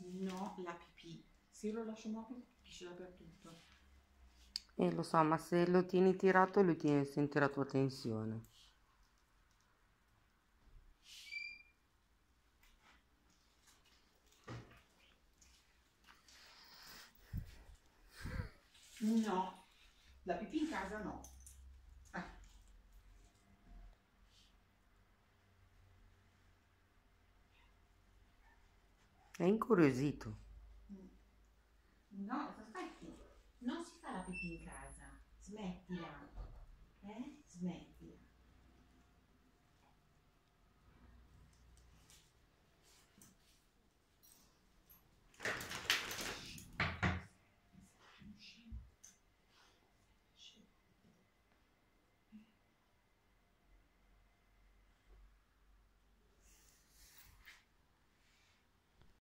No, la pipì. Se io lo lascio mobile, pisce dappertutto. Lo so, ma se lo tieni tirato, lui sente la tua tensione. No, la pipì in casa no. È incuriosito. No, aspetti. Non si fa la pipì in casa. Smettila. Smettila.